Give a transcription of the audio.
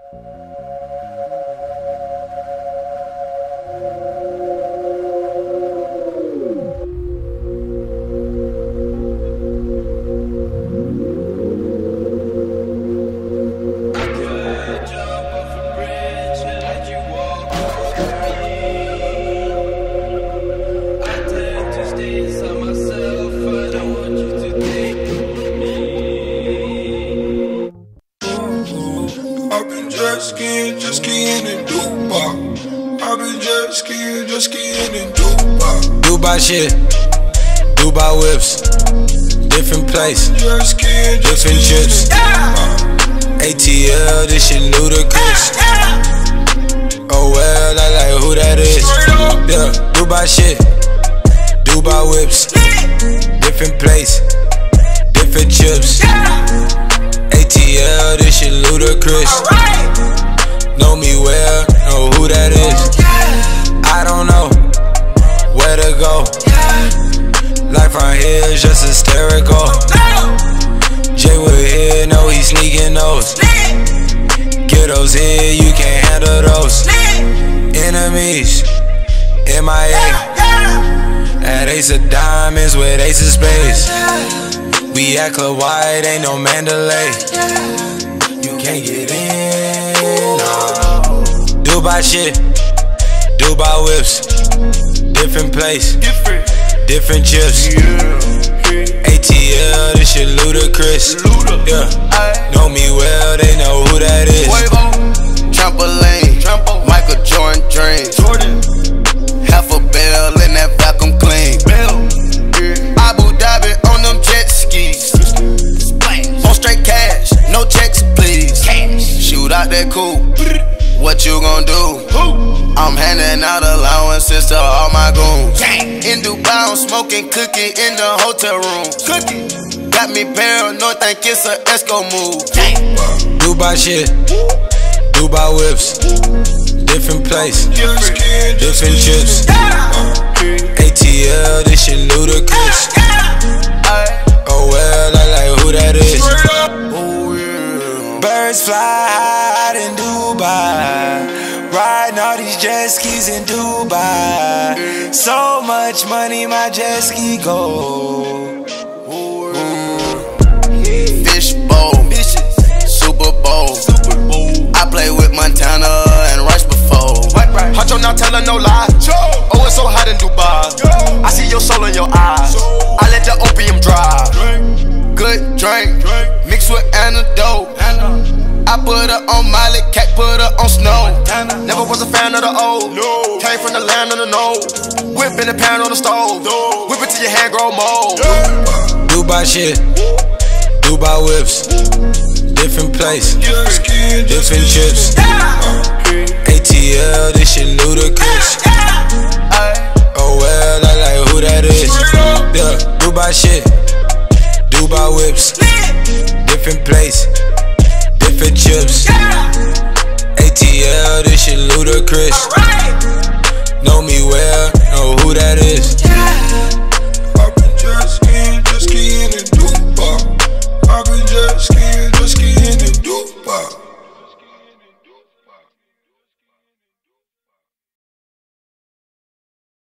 Just skiing in Dubai. I've been just skiing in Dubai. Dubai shit, Dubai whips, different place, different trips. ATL, this shit ludicrous. Oh well, I like who that is. Yeah, Dubai shit, Dubai whips, different place, different trips. ATL, this shit ludicrous. Know me well, know who that is. I don't know where to go. Life around here is just hysterical. Jay with here, know he sneaking those. Get those here, you can't handle those. Enemies, MIA. At Ace of Diamonds with Ace of Spades. We at Club White, ain't no Mandalay. You can't get in, no. Dubai shit, Dubai whips, different place, different chips. ATL, this shit ludicrous. Yeah, know me well, they know who that is. Quavo, trampoline, Michael Jordan dreams. Half a bell in that vacuum clean. Abu Dhabi on them jet skis. On straight cash, no checks please. Shoot out that coupe, what you gon' do? I'm handing out allowances to all my goons. In Dubai, I'm smoking cookie in the hotel room. Got me paranoid, think it's a Esco move. Dubai shit, Dubai whips, different place, different chips. ATL, this shit ludicrous. Oh well, I like who that is. Birds fly high in Dubai, riding all these jet skis in Dubai. So much money, my jet ski go. Fish bowl, Super Bowl. I play with Montana and Rice before. Huncho not telling no lie. Oh, it's so hot in Dubai. I see your soul in your eyes. I let the opium dry. Good drink, mixed with antidote. I put her on Miley, Cat put her on Snow. Never was a fan of the old. Came from the land of the no. Whip in the pan on the stove. Whip it till your hand grow mold. Dubai shit, Dubai whips, different place, different chips. ATL, this shit ludicrous. Oh well, I like who that is. Yeah, Dubai shit, Dubai whips, different place, different chips. ATL, this shit ludicrous. Know me well, know who that is.